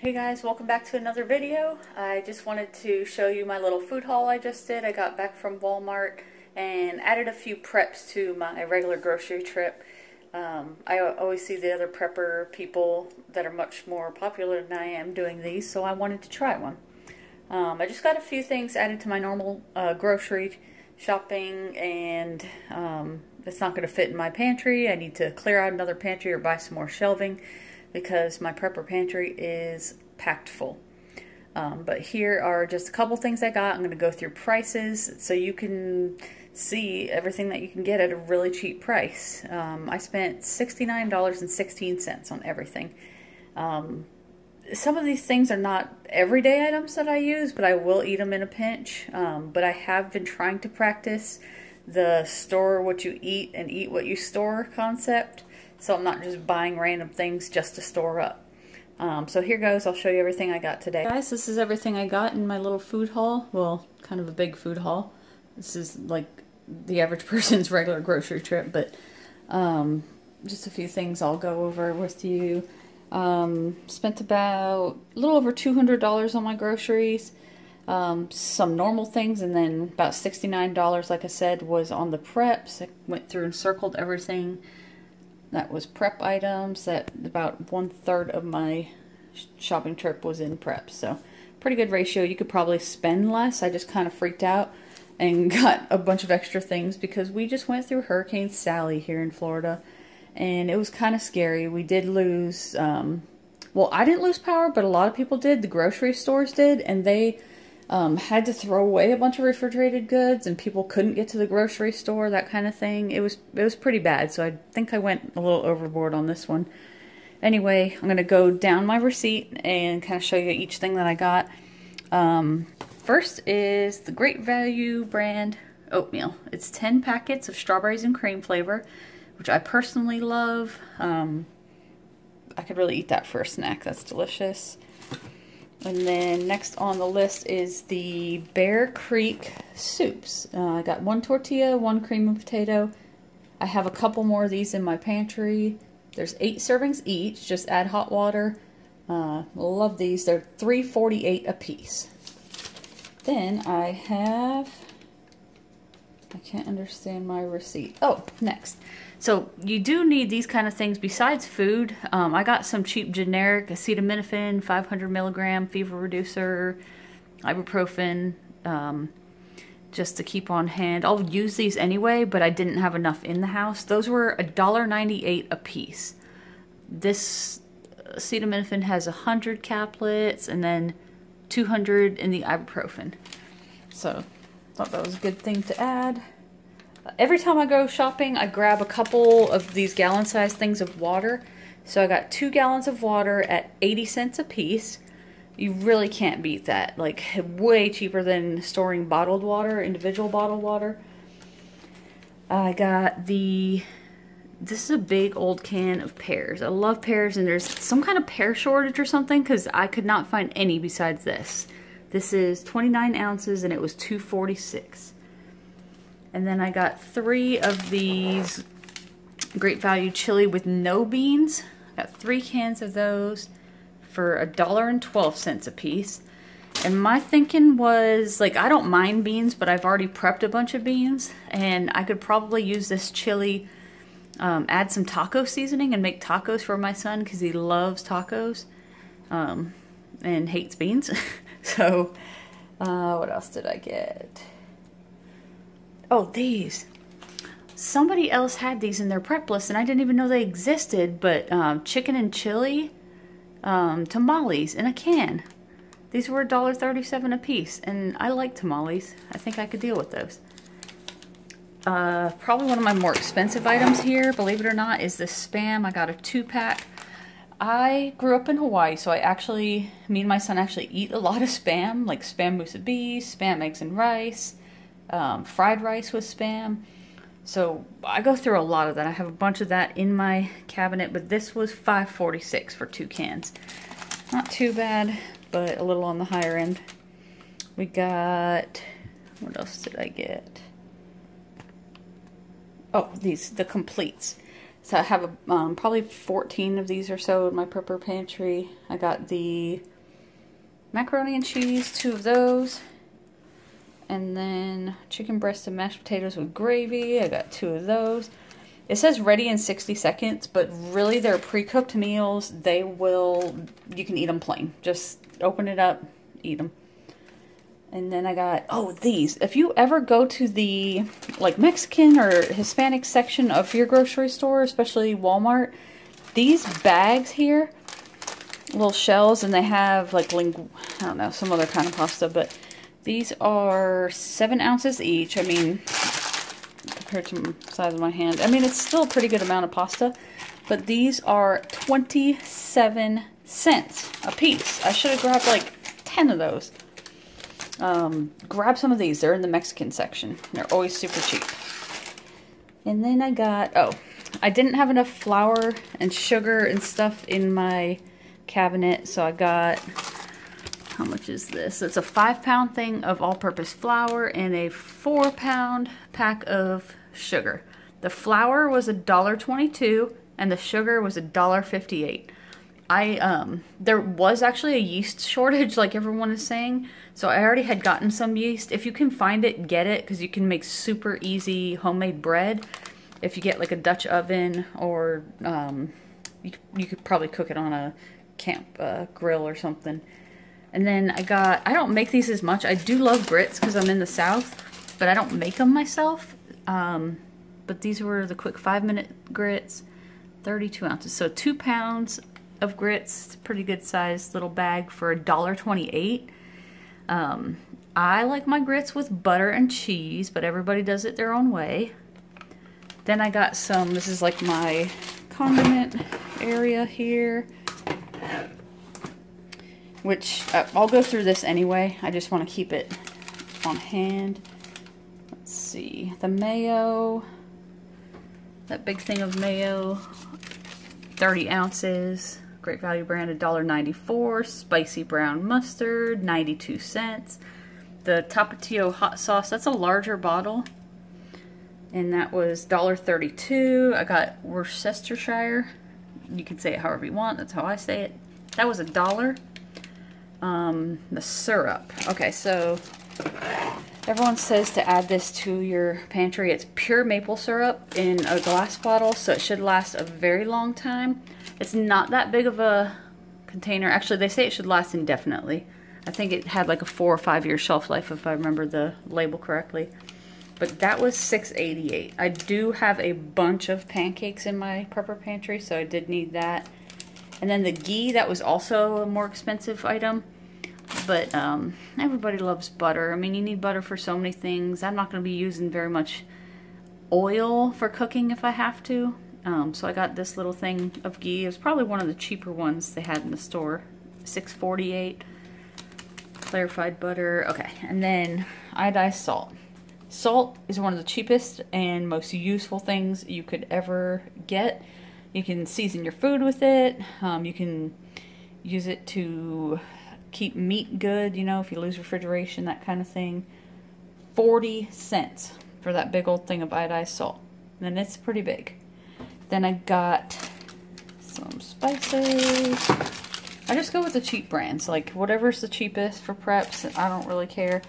Hey guys, welcome back to another video. I just wanted to show you my little food haul I just did. I got back from Walmart and added a few preps to my regular grocery trip. I always see the other prepper people that are much more popular than I am doing these, so I wanted to try one. I just got a few things added to my normal grocery shopping, and it's not going to fit in my pantry. I need to clear out another pantry or buy some more shelving, because my prepper pantry is packed full. But here are just a couple things I got. I'm going to go through prices so you can see everything that you can get at a really cheap price. I spent $69.16 on everything. Some of these things are not everyday items that I use, but I will eat them in a pinch. But I have been trying to practice the store what you eat and eat what you store concept. So I'm not just buying random things just to store up. So here goes. I'll show you everything I got today. Guys, this is everything I got in my little food haul. Well, kind of a big food haul. This is like the average person's regular grocery trip, but just a few things I'll go over with you. Spent about a little over $200 on my groceries. Some normal things, and then about $69, like I said, was on the preps. I went through and circled everything that was prep items. That about 1/3 of my shopping trip was in preps, so pretty good ratio. You could probably spend less. I just kind of freaked out and got a bunch of extra things because we just went through Hurricane Sally here in Florida, and it was kind of scary. We did lose, well, I didn't lose power, but a lot of people did. The grocery stores did, and they had to throw away a bunch of refrigerated goods, and people couldn't get to the grocery store, that kind of thing. It was pretty bad, so I think I went a little overboard on this one. Anyway, I'm going to go down my receipt and kind of show you each thing that I got. First is the Great Value brand oatmeal. It's 10 packets of strawberries and cream flavor, which I personally love. I could really eat that for a snack. That's delicious. And then next on the list is the Bear Creek soups. I got 1 tortilla, 1 cream and potato. I have a couple more of these in my pantry. There's 8 servings each. Just add hot water. Love these. They're $3.48 a piece. Then I have, I can't understand my receipt. Oh, next. So you do need these kind of things besides food. I got some cheap generic acetaminophen, 500 milligram fever reducer, ibuprofen, just to keep on hand. I'll use these anyway, but I didn't have enough in the house. Those were $1.98 a piece. This acetaminophen has 100 caplets and then 200 in the ibuprofen. So thought that was a good thing to add. Every time I go shopping, I grab a couple of these gallon-sized things of water. So I got 2 gallons of water at 80 cents a piece. You really can't beat that. Like, way cheaper than storing bottled water, individual bottled water. I got this is a big old can of pears. I love pears, and there's some kind of pear shortage or something, because I could not find any besides this. This is 29 ounces, and it was $2.46. And then I got 3 of these Great Value chili with no beans. Got 3 cans of those for $1.12 a piece. And my thinking was, like, I don't mind beans, but I've already prepped a bunch of beans, and I could probably use this chili, add some taco seasoning and make tacos for my son, because he loves tacos and hates beans. So what else did I get? Oh, these. Somebody else had these in their prep list, and I didn't even know they existed, but chicken and chili tamales in a can. These were $1.37 a piece, and I like tamales. I think I could deal with those. Probably one of my more expensive items here, believe it or not, is this Spam. I got a 2-pack. I grew up in Hawaii, so me and my son actually eat a lot of Spam, like Spam musubi, Spam eggs and rice, fried rice with Spam. So I go through a lot of that. I have a bunch of that in my cabinet, but this was $5.46 for 2 cans. Not too bad, but a little on the higher end. We got, what else did I get? Oh, the completes. So I have probably 14 of these or so in my prepper pantry. I got the macaroni and cheese, 2 of those. And then chicken breast and mashed potatoes with gravy. I got 2 of those. It says ready in 60 seconds, but really they're pre-cooked meals. They will, you can eat them plain. Just open it up, eat them. And then I got, oh, these. If you ever go to the like Mexican or Hispanic section of your grocery store, especially Walmart, these bags here, little shells, and they have like I don't know, some other kind of pasta, but these are 7 ounces each. I mean, compared to the size of my hand, I mean, it's still a pretty good amount of pasta, but these are 27 cents a piece. I should have grabbed like 10 of those. Grab some of these. They're in the Mexican section. They're always super cheap. And then I got, oh, I didn't have enough flour and sugar and stuff in my cabinet, so I got, how much is this? It's a 5-pound thing of all-purpose flour and a 4-pound pack of sugar. The flour was $1.22 and the sugar was $1.58. There was actually a yeast shortage, like everyone is saying, so I already had gotten some yeast. If you can find it, get it, because you can make super easy homemade bread. If you get like a Dutch oven, or you could probably cook it on a camp grill or something. And then I don't make these as much. I do love grits because I'm in the South, but I don't make them myself. But these were the quick 5-minute grits, 32 ounces. So 2 pounds of grits, pretty good sized little bag for $1.28. I like my grits with butter and cheese, but everybody does it their own way. Then I got some, this is like my condiment area here, which I'll go through this anyway. I just want to keep it on hand. Let's see, the mayo, that big thing of mayo, 30 ounces. Great Value brand, $1.94. Spicy brown mustard, 92 cents. The Tapatio hot sauce, that's a larger bottle, and that was $1.32. I got Worcestershire. You can say it however you want. That's how I say it. That was $1. The syrup. Okay, so everyone says to add this to your pantry. It's pure maple syrup in a glass bottle, so it should last a very long time. It's not that big of a container. Actually, they say it should last indefinitely. I think it had like a 4 or 5 year shelf life if I remember the label correctly. But that was $6.88. I do have a bunch of pancakes in my prepper pantry, so I did need that. And then the ghee, that was also a more expensive item. But everybody loves butter. I mean, you need butter for so many things. I'm not going to be using very much oil for cooking if I have to. So I got this little thing of ghee. It was probably one of the cheaper ones they had in the store. $6.48. Clarified butter. Okay, and then iodized salt. Salt is one of the cheapest and most useful things you could ever get. You can season your food with it. You can use it to keep meat good, you know, if you lose refrigeration, that kind of thing. 40 cents for that big old thing of iodized salt. And it's pretty big. Then I got some spices. I just go with the cheap brands, like whatever's the cheapest for preps. I don't really care.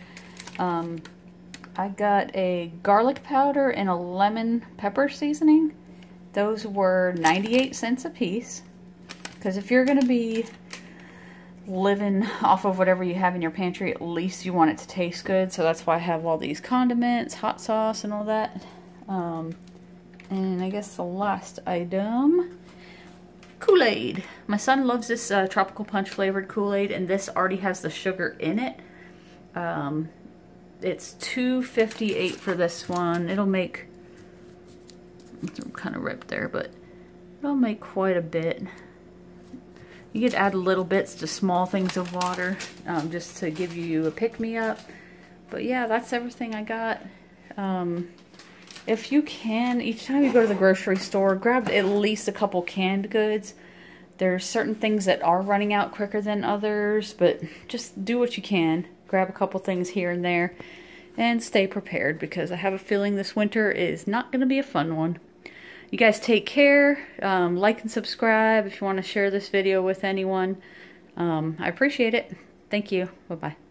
I got a garlic powder and a lemon pepper seasoning. Those were 98 cents a piece. Because if you're going to be living off of whatever you have in your pantry, at least you want it to taste good. So that's why I have all these condiments, hot sauce, and all that. And I guess the last item, Kool-Aid. My son loves this tropical punch flavored Kool-Aid, and this already has the sugar in it. It's $2.58 for this one. It'll make, it's kind of ripped there, but it'll make quite a bit. You could add little bits to small things of water, just to give you a pick-me-up. But yeah, that's everything I got. If you can, each time you go to the grocery store, grab at least a couple canned goods. There's certain things that are running out quicker than others, but just do what you can. Grab a couple things here and there and stay prepared, because I have a feeling this winter is not going to be a fun one. You guys take care. Like and subscribe if you want to share this video with anyone. I appreciate it. Thank you. Bye-bye.